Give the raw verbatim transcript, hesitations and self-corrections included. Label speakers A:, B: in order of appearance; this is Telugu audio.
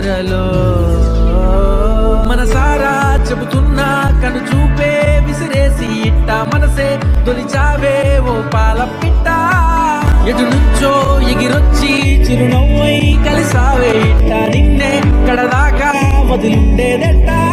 A: ధరలో మనసారా చెబుతున్నా కను చూపే విసిరేసి ఇట్ట మనసే తొలిచావే ఓ పాల పిట్ట ఎటు నుంచో ఎగిరొచ్చి చిరునవ్వై కలిసావే ఇట్ట నిన్నే కడదాకా వదిలుండేదెట్టా